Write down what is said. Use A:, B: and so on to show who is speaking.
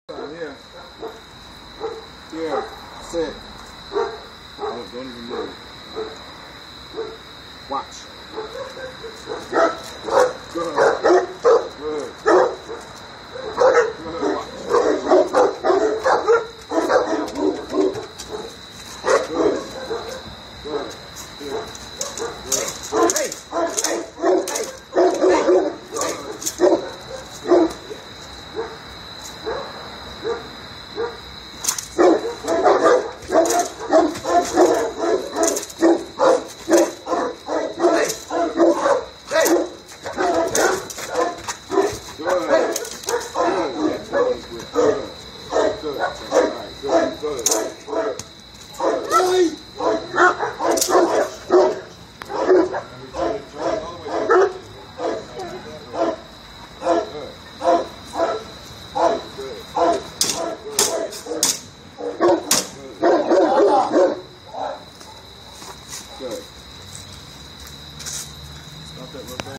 A: Here. Here. Sit. Don't even move. Watch. Good. Good. Good. Good. Stop that real fast.